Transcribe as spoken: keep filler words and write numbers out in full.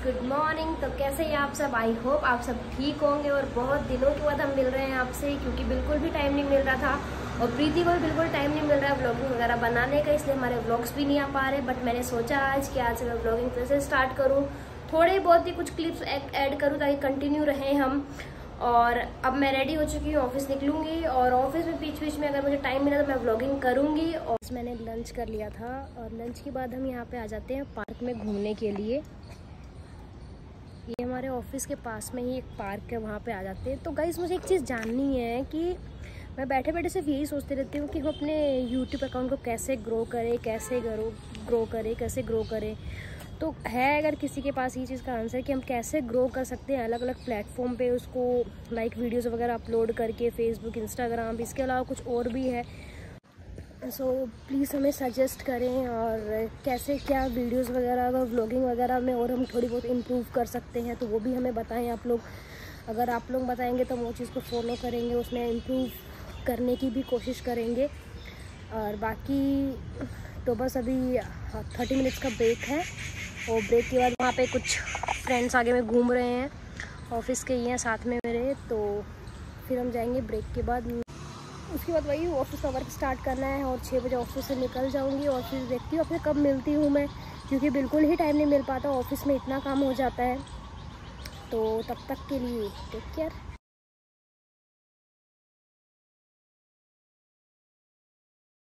Good morning. तो कैसे हैं आप सब? आई होप आप सब ठीक होंगे। और बहुत दिनों के बाद हम मिल रहे हैं आपसे, क्योंकि बिल्कुल भी टाइम नहीं मिल रहा था और प्रीति को भी बिल्कुल टाइम नहीं मिल रहा है व्लॉगिंग वगैरह बनाने का, इसलिए हमारे व्लॉग्स भी नहीं आ पा रहे। बट मैंने सोचा आज कि आज मैं व्लॉगिंग फिर से स्टार्ट करूँ, थोड़े बहुत ही कुछ क्लिप्स ऐड करूँ ताकि कंटिन्यू रहें हम। और अब मैं रेडी हो चुकी हूँ, ऑफिस निकलूंगी और ऑफिस में बीच बीच में अगर मुझे टाइम मिला तो मैं व्लॉगिंग करूंगी। और मैंने लंच कर लिया था और लंच के बाद हम यहाँ पे आ जाते हैं पार्क में घूमने के लिए। ये हमारे ऑफिस के पास में ही एक पार्क है, वहाँ पे आ जाते हैं। तो गाइस मुझे एक चीज़ जाननी है कि मैं बैठे बैठे सिर्फ यही सोचती रहती हूँ कि हम अपने यूट्यूब अकाउंट को कैसे ग्रो करें, कैसे ग्रो ग्रो करें कैसे ग्रो करें। तो है अगर किसी के पास ये चीज़ का आंसर कि हम कैसे ग्रो कर सकते हैं अलग अलग प्लेटफॉर्म पे उसको लाइक वीडियोस वगैरह अपलोड करके, फेसबुक, इंस्टाग्राम, इसके अलावा कुछ और भी है, सो प्लीज़ हमें सजेस्ट करें। और कैसे क्या वीडियोस वगैरह और व्लॉगिंग वगैरह में और हम थोड़ी बहुत इम्प्रूव कर सकते हैं तो वो भी हमें बताएं आप लोग। अगर आप लोग बताएंगे तो हम वो चीज़ को फॉलो करेंगे, उसमें इम्प्रूव करने की भी कोशिश करेंगे। और बाकी तो बस अभी थर्टी मिनट्स का ब्रेक है और ब्रेक के बाद वहाँ पे कुछ फ्रेंड्स आगे में घूम रहे हैं, ऑफिस के ही हैं साथ में मेरे। तो फिर हम जाएंगे ब्रेक के बाद, उसके बाद वही ऑफिस का वर्क स्टार्ट करना है और छः बजे ऑफिस से निकल जाऊंगी। और फिर देखती हूँ अपने कब मिलती हूँ मैं, क्योंकि बिल्कुल ही टाइम नहीं मिल पाता, ऑफिस में इतना काम हो जाता है। तो तब तक के लिए टेक केयर।